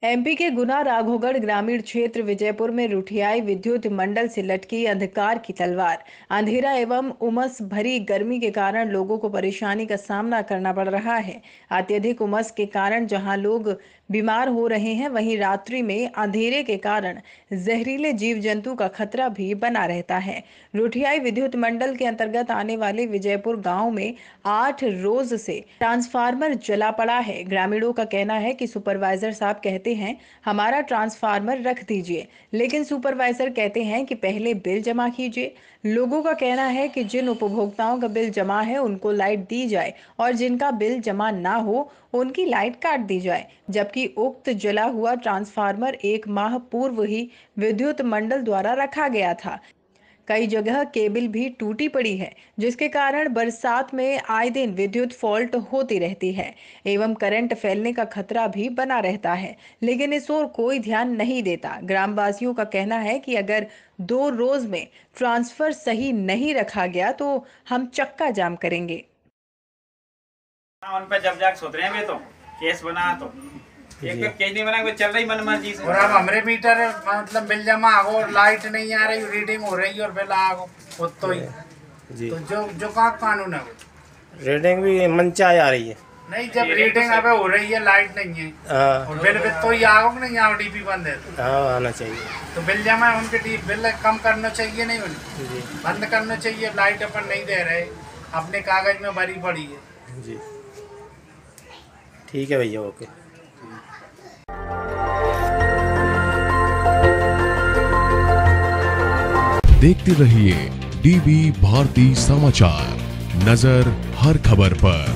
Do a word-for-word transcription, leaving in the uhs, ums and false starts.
MP के गुना राघोगढ़ ग्रामीण क्षेत्र विजयपुर में रुठियाई विद्युत मंडल से लटकी अंधकार की तलवार। अंधेरा एवं उमस भरी गर्मी के कारण लोगों को परेशानी का सामना करना पड़ रहा है। अत्यधिक उमस के कारण जहां लोग बीमार हो रहे हैं, वहीं रात्रि में अंधेरे के कारण जहरीले जीव जंतु का खतरा भी बना रहता है। रुठियाई विद्युत मंडल के अंतर्गत आने वाले विजयपुर गांव में आठ रोज से ट्रांसफार्मर जला पड़ा है। ग्रामीणों का कहना है कि सुपरवाइजर साहब कहते हैं हमारा ट्रांसफार्मर रख दीजिए, लेकिन सुपरवाइजर कहते हैं कि पहले बिल जमा कीजिए। लोगों का कहना है कि जिन उपभोक्ताओं का बिल जमा है उनको लाइट दी जाए और जिनका बिल जमा ना हो उनकी लाइट काट दी जाए, जबकि उक्त जला हुआ ट्रांसफार्मर एक माह पूर्व ही विद्युत मंडल द्वारा रखा गया था। कई जगह केबल भी टूटी पड़ी है, जिसके कारण बरसात में आए दिन विद्युत फॉल्ट होती रहती है एवं करंट फैलने का खतरा भी बना रहता है, लेकिन इस ओर कोई ध्यान नहीं देता। ग्रामवासियों का कहना है कि अगर दो रोज में ट्रांसफर सही नहीं रखा गया तो हम चक्का जाम करेंगे। उन पे जब जाके सोच रहे हैं तो केस बना तो एक तो केस नहीं बना, चल रही मन मर्जी से। और अब हमारे मीटर मतलब बिल जमा हो और लाइट नहीं आ रही, रीडिंग हो रही और बिल आ गो तो ही जी। तो जो जो का कानून है वो रीडिंग भी मंचा आ रही है नहीं, जब रीडिंग अब हो रही है लाइट नहीं है और बिल बिल तो ही आओ नहीं आओ, डीपी बंद है तो हाँ आना चाहिए। तो बिल जमा है उनके डी बिल कम करना चाहिए, नहीं उन्हें बंद करना चाहिए। लाइट अपन नहीं दे रहे, अपने कागज में भरी पड़ी है जी। ठीक है भैया, ओके। देखते रहिए डीबी भारती समाचार, नजर हर खबर पर।